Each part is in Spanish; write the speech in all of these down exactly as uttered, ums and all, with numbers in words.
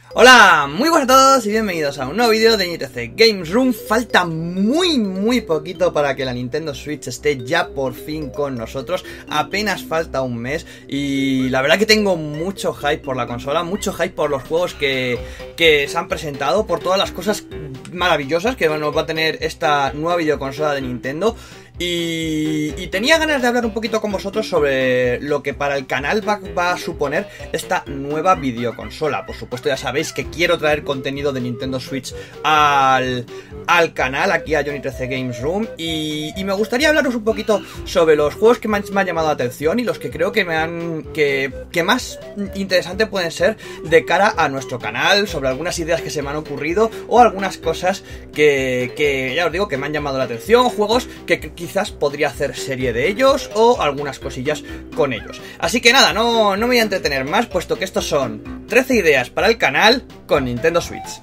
Hola, muy buenas a todos y bienvenidos a un nuevo vídeo de N T C Games Room. Falta muy muy poquito para que la Nintendo Switch esté ya por fin con nosotros. Apenas falta un mes y la verdad que tengo mucho hype por la consola, mucho hype por los juegos que, que se han presentado, por todas las cosas maravillosas que nos va a tener esta nueva videoconsola de Nintendo. Y, y tenía ganas de hablar un poquito con vosotros sobre lo que para el canal va, va a suponer esta nueva videoconsola. Por supuesto ya sabéis que quiero traer contenido de Nintendo Switch al, al canal, aquí a N T C Games Room. Y, y me gustaría hablaros un poquito sobre los juegos que me han, me han llamado la atención y los que creo que me han que, que más interesante pueden ser de cara a nuestro canal, sobre algunas ideas que se me han ocurrido o algunas cosas que, que ya os digo que me han llamado la atención, juegos que, que quizás podría hacer serie de ellos o algunas cosillas con ellos. Así que nada, no, no me voy a entretener más, puesto que estos son trece ideas para el canal con Nintendo Switch.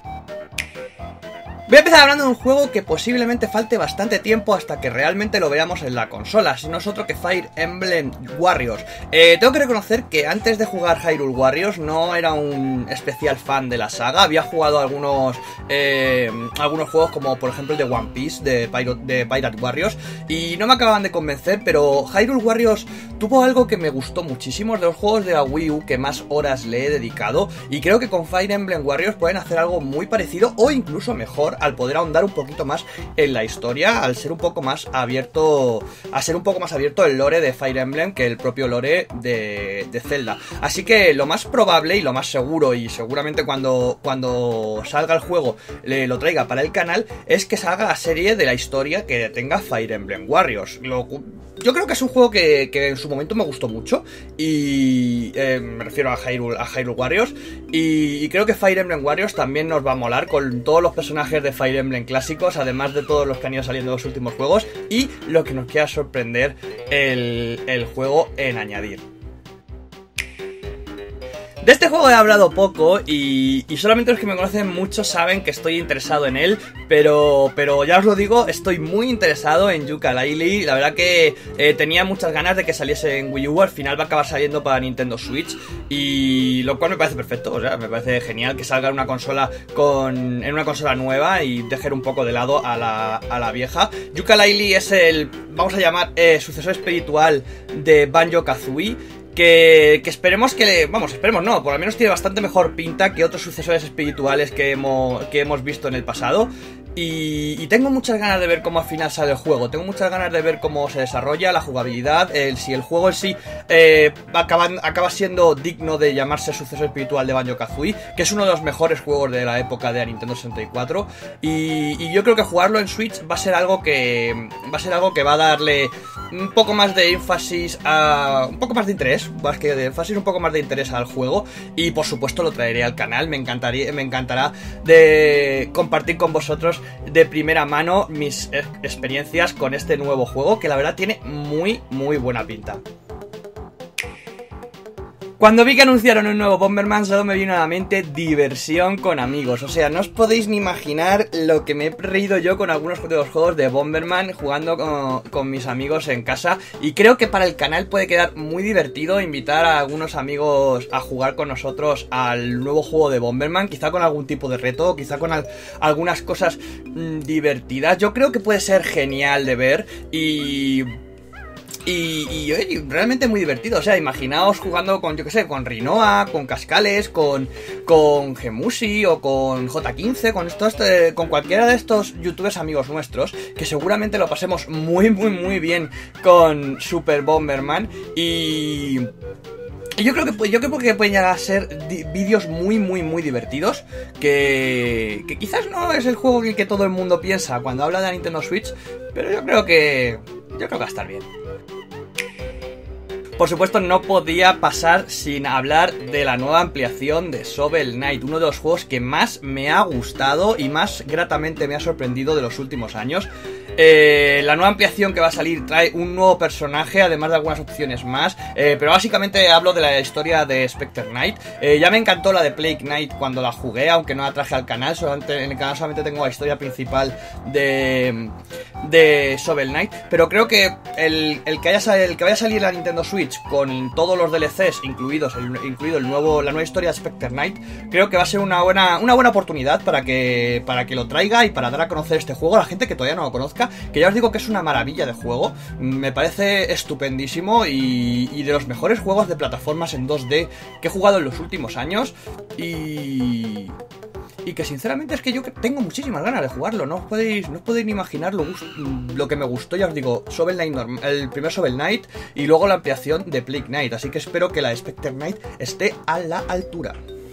Voy a empezar hablando de un juego que posiblemente falte bastante tiempo hasta que realmente lo veamos en la consola, si no es otro que Fire Emblem Warriors. Eh, tengo que reconocer que antes de jugar Hyrule Warriors no era un especial fan de la saga, había jugado algunos eh, algunos juegos como por ejemplo el de One Piece, de Pirate, de Pirate Warriors, y no me acababan de convencer, pero Hyrule Warriors tuvo algo que me gustó muchísimo, es de los juegos de la Wii U que más horas le he dedicado, y creo que con Fire Emblem Warriors pueden hacer algo muy parecido o incluso mejor, al poder ahondar un poquito más en la historia, al ser un poco más abierto, a ser un poco más abierto el lore de Fire Emblem que el propio lore de, de Zelda. Así que lo más probable y lo más seguro, y seguramente cuando, cuando salga el juego le, lo traiga para el canal, es que salga la serie de la historia que tenga Fire Emblem Warriors. Lo, yo creo que es un juego que, que en su momento me gustó mucho, y eh, me refiero a Hyrule, a Hyrule Warriors, y, y creo que Fire Emblem Warriors también nos va a molar con todos los personajes de Fire Emblem clásicos, además de todos los que han ido saliendo en los últimos juegos, y lo que nos quiera sorprender el, el juego en añadir. De este juego he hablado poco y, y solamente los que me conocen mucho saben que estoy interesado en él, pero, pero ya os lo digo, estoy muy interesado en Yooka-Laylee. La verdad que eh, tenía muchas ganas de que saliese en Wii U, al final va a acabar saliendo para Nintendo Switch, y lo cual me parece perfecto, o sea, me parece genial que salga en una consola con, en una consola nueva y dejar un poco de lado a la, a la vieja. Yooka-Laylee es el, vamos a llamar, eh, sucesor espiritual de Banjo-Kazooie. Que, que esperemos que le... Vamos, esperemos no, por lo menos tiene bastante mejor pinta que otros sucesores espirituales que hemos, que hemos visto en el pasado. Y, y tengo muchas ganas de ver cómo al final sale el juego. Tengo muchas ganas de ver cómo se desarrolla la jugabilidad, el, si el juego en sí eh, acaba, acaba siendo digno de llamarse sucesor espiritual de Banjo-Kazooie, que es uno de los mejores juegos de la época de la Nintendo sesenta y cuatro. Y, y yo creo que jugarlo en Switch va a ser algo que va a ser algo que va a darle un poco más de énfasis a... un poco más de interés, más que de énfasis, un poco más de interés al juego. Y por supuesto lo traeré al canal. Me encantaría, me encantará de compartir con vosotros de primera mano mis experiencias con este nuevo juego, que la verdad tiene muy muy buena pinta. Cuando vi que anunciaron un nuevo Bomberman solo me vino a la mente diversión con amigos. O sea, no os podéis ni imaginar lo que me he reído yo con algunos de los juegos de Bomberman jugando con, con mis amigos en casa. Y creo que para el canal puede quedar muy divertido invitar a algunos amigos a jugar con nosotros al nuevo juego de Bomberman. Quizá con algún tipo de reto, quizá con al, algunas cosas mmm, divertidas. Yo creo que puede ser genial de ver y... Y, y, y realmente muy divertido, o sea, imaginaos jugando con, yo que sé, con Rinoa, con Cascales, con, con Gemusi o con J quince, con, estos, eh, con cualquiera de estos youtubers amigos nuestros, que seguramente lo pasemos muy, muy, muy bien con Super Bomberman. Y... Y yo creo que yo creo que pueden llegar a ser vídeos muy muy muy divertidos, que, que quizás no es el juego que, que todo el mundo piensa cuando habla de la Nintendo Switch, pero yo creo que yo creo que va a estar bien. Por supuesto no podía pasar sin hablar de la nueva ampliación de Shovel Knight, uno de los juegos que más me ha gustado y más gratamente me ha sorprendido de los últimos años. Eh, la nueva ampliación que va a salir trae un nuevo personaje, además de algunas opciones más, eh, pero básicamente hablo de la historia de Specter Knight. Eh, ya me encantó la de Plague Knight cuando la jugué, aunque no la traje al canal, solamente, en el canal solamente tengo la historia principal de, de Shovel Knight, pero creo que el, el, que haya, el que vaya a salir la Nintendo Switch con todos los D L Cs incluidos, el, incluido el nuevo, la nueva historia de Specter Knight, creo que va a ser una buena, una buena oportunidad para que, para que lo traiga y para dar a conocer este juego a la gente que todavía no lo conozca, que ya os digo que es una maravilla de juego, me parece estupendísimo y, y de los mejores juegos de plataformas en dos D que he jugado en los últimos años y... Y que sinceramente es que yo tengo muchísimas ganas de jugarlo. No os podéis, no os podéis ni imaginar lo, lo que me gustó, ya os digo, Shovel Knight, el primer Shovel Knight y luego la ampliación de Plague Knight. Así que espero que la de Specter Knight esté a la altura.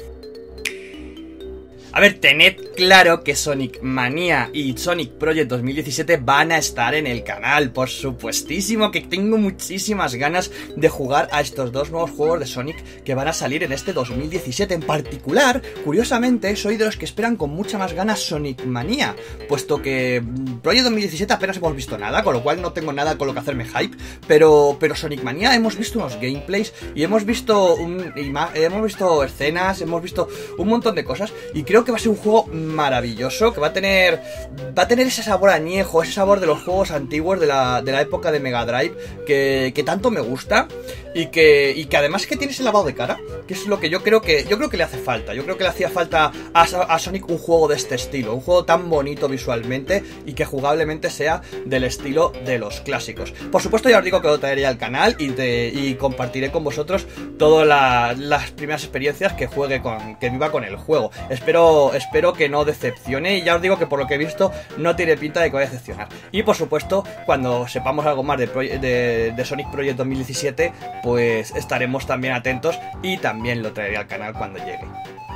A ver, tened claro que Sonic Mania y Sonic Project dos mil diecisiete van a estar en el canal. Por supuestísimo que tengo muchísimas ganas de jugar a estos dos nuevos juegos de Sonic que van a salir en este dos mil diecisiete. En particular, curiosamente, soy de los que esperan con mucha más ganas Sonic Mania, puesto que Project dos mil diecisiete apenas hemos visto nada, con lo cual no tengo nada con lo que hacerme hype, pero, pero Sonic Mania hemos visto unos gameplays y hemos visto, un, hemos visto escenas, hemos visto un montón de cosas y creo que va a ser un juego maravilloso, que va a tener va a tener ese sabor añejo, ese sabor de los juegos antiguos de la, de la época de Mega Drive que, que tanto me gusta y que, y que además que tiene ese lavado de cara, que es lo que yo creo que yo creo que le hace falta. Yo creo que le hacía falta a, a Sonic un juego de este estilo, un juego tan bonito visualmente y que jugablemente sea del estilo de los clásicos. Por supuesto, ya os digo que lo traeré al canal y, te, y compartiré con vosotros todas la, las primeras experiencias que juegue con, que viva con el juego. Espero Espero que no decepcione y ya os digo que por lo que he visto no tiene pinta de que vaya a decepcionar. Y por supuesto, cuando sepamos algo más de, de, de Sonic Project dos mil diecisiete, pues estaremos también atentos y también lo traeré al canal cuando llegue.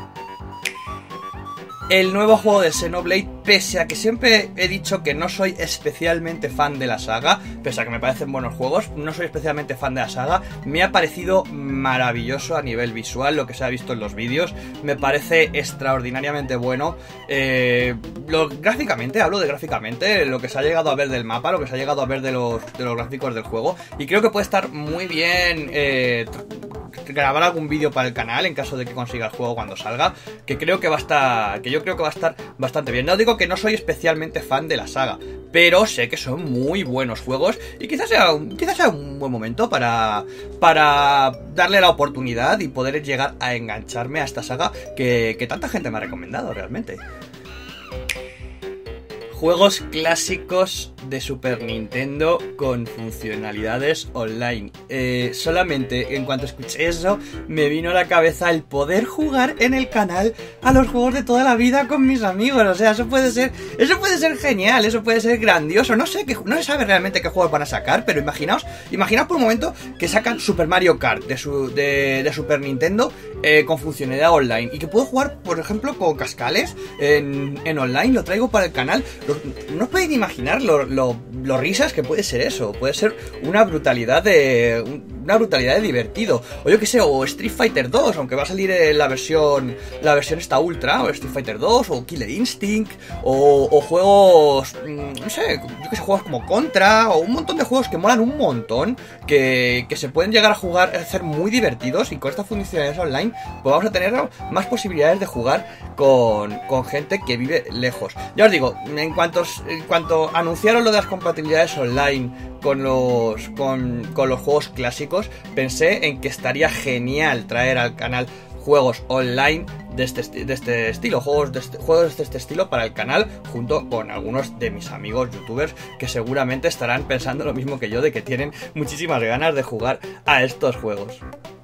El nuevo juego de Xenoblade, pese a que siempre he dicho que no soy especialmente fan de la saga, pese a que me parecen buenos juegos, no soy especialmente fan de la saga, me ha parecido maravilloso a nivel visual lo que se ha visto en los vídeos, me parece extraordinariamente bueno, eh, lo, gráficamente, hablo de gráficamente, lo que se ha llegado a ver del mapa, lo que se ha llegado a ver de los, de los gráficos del juego, y creo que puede estar muy bien eh, grabar algún vídeo para el canal en caso de que consiga el juego cuando salga, que creo que va a estar, que yo creo que va a estar bastante bien. No digo que no soy especialmente fan de la saga, pero sé que son muy buenos juegos y quizás sea un, quizás sea un buen momento para, para darle la oportunidad y poder llegar a engancharme a esta saga que, que tanta gente me ha recomendado realmente. Juegos clásicos de Super Nintendo con funcionalidades online. Eh, solamente en cuanto escuché eso, me vino a la cabeza el poder jugar en el canal a los juegos de toda la vida con mis amigos. O sea, eso puede ser, eso puede ser genial, eso puede ser grandioso. No sé, que, no se sabe realmente qué juegos van a sacar, pero imaginaos, imaginaos por un momento que sacan Super Mario Kart de, su, de, de Super Nintendo eh, con funcionalidad online y que puedo jugar, por ejemplo, con Cascales en, en online. Lo traigo para el canal. No os podéis imaginar lo, lo, lo risas que puede ser eso. Puede ser una brutalidad de una brutalidad de divertido. O yo que sé, o Street Fighter dos, aunque va a salir la versión la versión esta ultra, o Street Fighter dos, o Killer Instinct, o, o juegos, no sé, yo que sé, juegos como Contra, o un montón de juegos que molan un montón, que, que se pueden llegar a jugar, a ser muy divertidos, y con estas funcionalidades online, pues vamos a tener más posibilidades de jugar con, con gente que vive lejos. Ya os digo, en cuanto En cuanto anunciaron lo de las compatibilidades online con los, con, con los juegos clásicos, pensé en que estaría genial traer al canal juegos online de este, de este estilo, juegos de este, juegos de este estilo para el canal, junto con algunos de mis amigos youtubers que seguramente estarán pensando lo mismo que yo, de que tienen muchísimas ganas de jugar a estos juegos.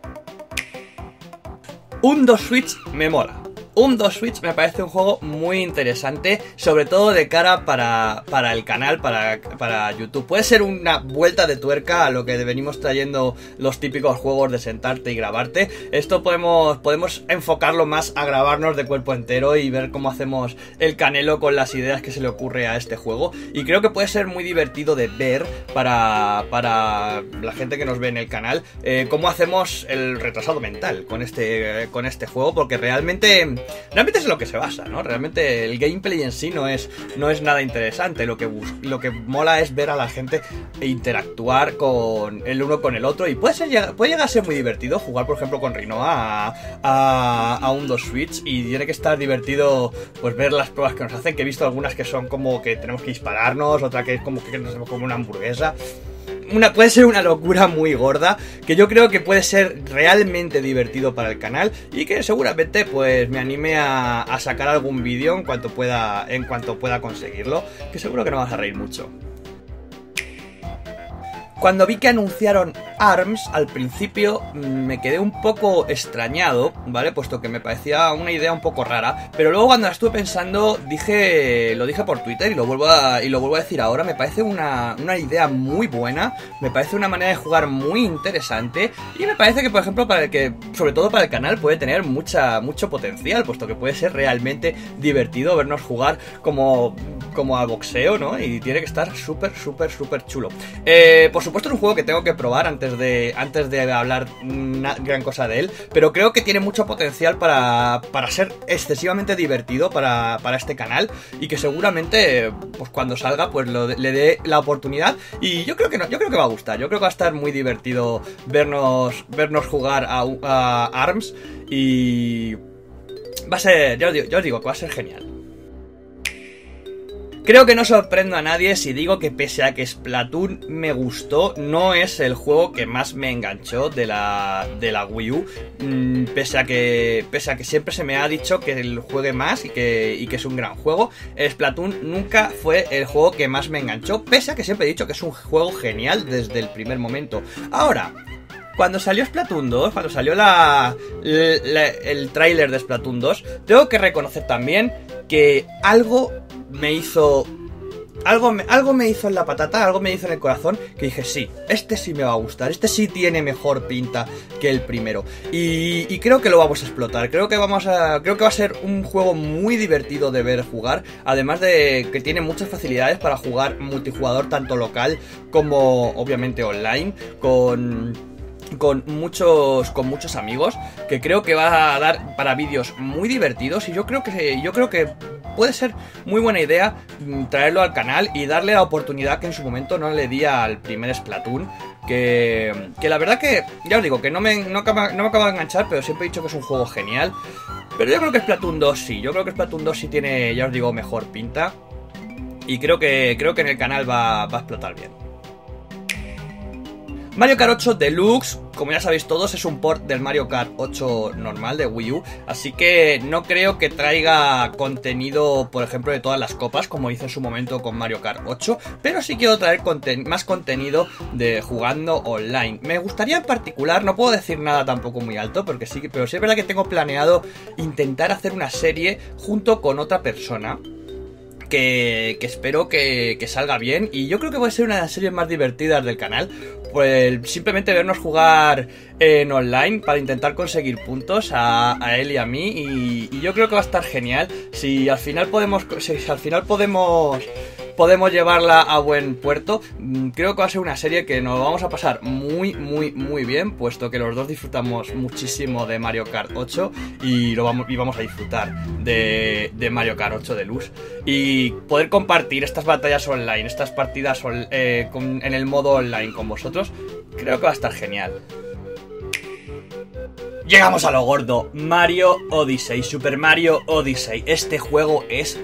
Un dos Switch me mola. Un dos Switch me parece un juego muy interesante, sobre todo de cara para, para el canal, para, para YouTube. Puede ser una vuelta de tuerca a lo que venimos trayendo los típicos juegos de sentarte y grabarte. Esto podemos, podemos enfocarlo más a grabarnos de cuerpo entero y ver cómo hacemos el canelo con las ideas que se le ocurre a este juego. Y creo que puede ser muy divertido de ver para, para la gente que nos ve en el canal, eh, cómo hacemos el retrasado mental con este, con este juego, porque realmente realmente es en lo que se basa, ¿no? Realmente el gameplay en sí no es, no es nada interesante. Lo que, lo que mola es ver a la gente interactuar con el uno con el otro. Y puede, ser, puede llegar a ser muy divertido jugar, por ejemplo, con Rinoa a, a, a un dos Switch. Y tiene que estar divertido pues ver las pruebas que nos hacen. Que he visto algunas que son como que tenemos que dispararnos, otra que es como que nos hacemos como una hamburguesa. Una, puede ser una locura muy gorda, que yo creo que puede ser realmente divertido para el canal y que seguramente pues me anime a, a sacar algún vídeo en cuanto pueda, en cuanto pueda conseguirlo, que seguro que nos vas a reír mucho. Cuando vi que anunciaron ARMS, al principio me quedé un poco extrañado, ¿vale? Puesto que me parecía una idea un poco rara, pero luego cuando la estuve pensando, dije, lo dije por Twitter y lo vuelvo a, y lo vuelvo a decir ahora, me parece una, una idea muy buena, me parece una manera de jugar muy interesante y me parece que, por ejemplo, para el que, sobre todo para el canal, puede tener mucha, mucho potencial, puesto que puede ser realmente divertido vernos jugar como, como a boxeo, ¿no? Y tiene que estar súper, súper, súper chulo. Eh, por supuesto, Esto es un juego que tengo que probar antes de, antes de hablar una gran cosa de él, pero creo que tiene mucho potencial para, para ser excesivamente divertido para, para este canal y que seguramente pues cuando salga pues lo, le dé la oportunidad y yo creo que no, yo creo que va a gustar, yo creo que va a estar muy divertido vernos, vernos jugar a, a ARMS y va a ser, yo os digo, yo os digo que va a ser genial. Creo que no sorprendo a nadie si digo que pese a que Splatoon me gustó, no es el juego que más me enganchó de la, de la Wii U, mm, pese a que pese a que siempre se me ha dicho que el juegue más y que, y que es un gran juego. Splatoon nunca fue el juego que más me enganchó, pese a que siempre he dicho que es un juego genial desde el primer momento. Ahora, cuando salió Splatoon dos, cuando salió la, la, el tráiler de Splatoon dos, tengo que reconocer también que algo me hizo... Algo me, algo me hizo en la patata, algo me hizo en el corazón, que dije, sí, este sí me va a gustar, este sí tiene mejor pinta que el primero. Y, y creo que lo vamos a explotar, creo que vamos a. Creo que va a ser un juego muy divertido de ver jugar. Además de que tiene muchas facilidades para jugar multijugador, tanto local como obviamente online, con. Con muchos, con muchos amigos, que creo que va a dar para vídeos muy divertidos y yo creo que yo creo que puede ser muy buena idea traerlo al canal y darle la oportunidad que en su momento no le di al primer Splatoon, que, que la verdad que, ya os digo, que no me, no, acaba, no me acaba de enganchar, pero siempre he dicho que es un juego genial. Pero yo creo que Splatoon dos sí, yo creo que Splatoon dos sí tiene, ya os digo, mejor pinta y creo que, creo que en el canal va, va a explotar bien. Mario Kart ocho Deluxe, como ya sabéis todos, es un port del Mario Kart ocho normal de Wii U, así que no creo que traiga contenido, por ejemplo, de todas las copas, como hizo en su momento con Mario Kart ocho, pero sí quiero traer conten- más contenido de jugando online. Me gustaría en particular, no puedo decir nada tampoco muy alto, porque sí, pero sí es verdad que tengo planeado intentar hacer una serie junto con otra persona, Que, que espero que, que salga bien y yo creo que va a ser una de las series más divertidas del canal, pues simplemente vernos jugar en online para intentar conseguir puntos a, a él y a mí y, y yo creo que va a estar genial si al final podemos si al final podemos podemos llevarla a buen puerto. Creo que va a ser una serie que nos vamos a pasar muy, muy, muy bien, puesto que los dos disfrutamos muchísimo de Mario Kart ocho y, lo vamos, y vamos a disfrutar de, de Mario Kart ocho Deluxe. Y poder compartir estas batallas online, estas partidas on, eh, con, en el modo online con vosotros, creo que va a estar genial. Llegamos a lo gordo, Mario Odyssey, Super Mario Odyssey. Este juego es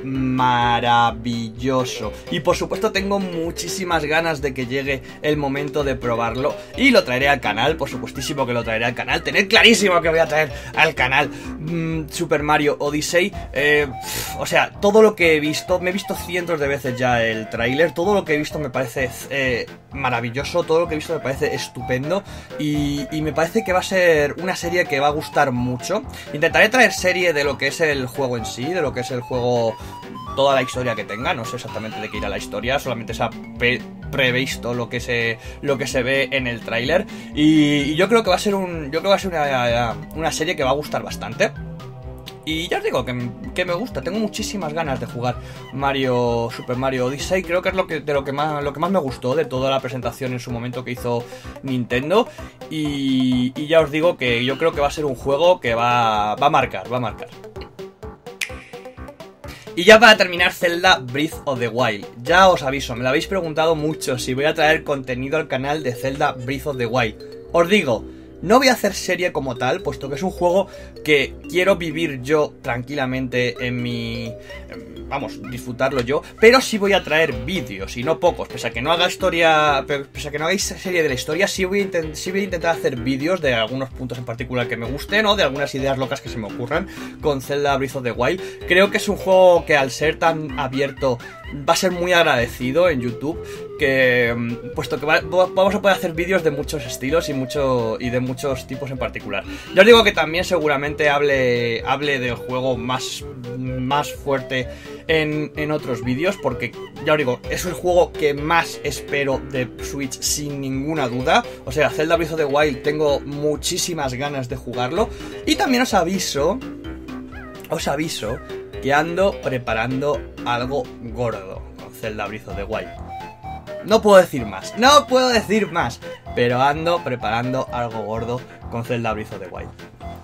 maravilloso y por supuesto tengo muchísimas ganas de que llegue el momento de probarlo y lo traeré al canal, por supuestísimo que lo traeré al canal. Tened clarísimo que voy a traer al canal mm, Super Mario Odyssey, eh, o sea, todo lo que he visto, me he visto cientos de veces ya el tráiler, todo lo que he visto me parece eh, maravilloso, todo lo que he visto me parece estupendo y, y me parece que va a ser una serie que va a gustar mucho. Intentaré traer serie de lo que es el juego en sí, de lo que es el juego, toda la historia que tenga. No sé exactamente de qué irá la historia, solamente se ha pre previsto lo que se lo que se ve en el tráiler y, y yo creo que va a ser un yo creo que va a ser una, una serie que va a gustar bastante. Y ya os digo que, que me gusta, tengo muchísimas ganas de jugar Mario Super Mario Odyssey. Creo que es lo que, de lo que más lo que más me gustó de toda la presentación en su momento que hizo Nintendo. Y, y ya os digo que yo creo que va a ser un juego que va, va a marcar, va a marcar. Y ya para terminar, Zelda Breath of the Wild. Ya os aviso, me lo habéis preguntado mucho si voy a traer contenido al canal de Zelda Breath of the Wild. Os digo, no voy a hacer serie como tal, puesto que es un juego que quiero vivir yo tranquilamente en mi... vamos, disfrutarlo yo, pero sí voy a traer vídeos, y no pocos, pese a que no haga historia, pese a que no hagáis serie de la historia, sí voy a, intent sí voy a intentar hacer vídeos de algunos puntos en particular que me gusten, o de algunas ideas locas que se me ocurran con Zelda Breath of the Wild. Creo que es un juego que al ser tan abierto va a ser muy agradecido en YouTube, que puesto que va, vamos a poder hacer vídeos de muchos estilos y mucho y de muchos tipos en particular. Ya os digo que también seguramente hable, hable del juego más, más fuerte en, en otros vídeos, porque ya os digo, es el juego que más espero de Switch sin ninguna duda. O sea, Zelda Breath of the Wild tengo muchísimas ganas de jugarlo. Y también os aviso, os aviso que ando preparando algo gordo con Zelda Breath of the Wild. No puedo decir más, no puedo decir más, pero ando preparando algo gordo con Zelda Breath of the Wild.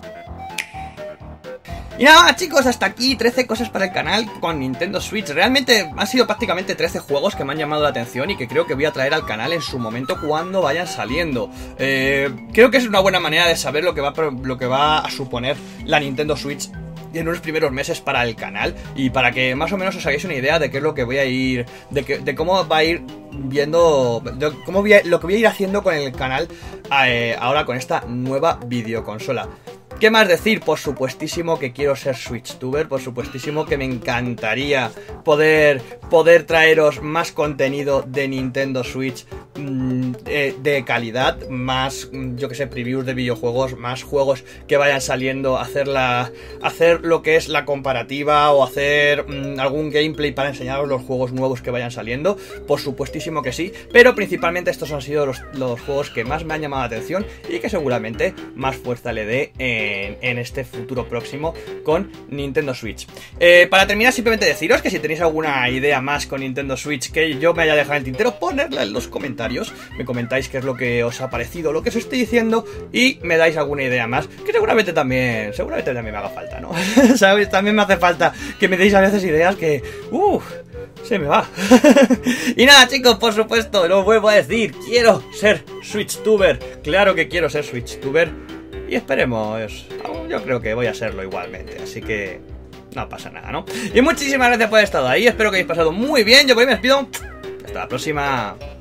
Y nada, chicos, hasta aquí trece cosas para el canal con Nintendo Switch. Realmente han sido prácticamente trece juegos que me han llamado la atención y que creo que voy a traer al canal en su momento cuando vayan saliendo. Eh, creo que es una buena manera de saber lo que va, lo que va a suponer la Nintendo Switch en unos primeros meses para el canal, y para que más o menos os hagáis una idea de qué es lo que voy a ir, de, que, de cómo va a ir viendo, de cómo voy a, lo que voy a ir haciendo con el canal eh, ahora con esta nueva videoconsola. ¿Qué más decir? Por supuestísimo que quiero ser SwitchTuber, por supuestísimo que me encantaría poder, poder traeros más contenido de Nintendo Switch mmm, de, de calidad, más, yo que sé, previews de videojuegos, más juegos que vayan saliendo, hacer, la, hacer lo que es la comparativa o hacer mmm, algún gameplay para enseñaros los juegos nuevos que vayan saliendo, por supuestísimo que sí, pero principalmente estos han sido los, los juegos que más me han llamado la atención y que seguramente más fuerza le dé en En, en este futuro próximo con Nintendo Switch. Eh, para terminar, simplemente deciros que si tenéis alguna idea más con Nintendo Switch que yo me haya dejado en el tintero, ponedla en los comentarios, me comentáis qué es lo que os ha parecido, lo que os estoy diciendo, y me dais alguna idea más, que seguramente también seguramente también me haga falta, ¿no? ¿Sabes? También me hace falta que me deis a veces ideas que... Uff, se me va. Y nada, chicos, por supuesto, lo vuelvo a decir, quiero ser SwitchTuber, claro que quiero ser SwitchTuber. Y esperemos, yo creo que voy a serlo igualmente, así que no pasa nada, ¿no? Y muchísimas gracias por haber estado ahí, espero que hayáis pasado muy bien, yo por ahí me despido, hasta la próxima.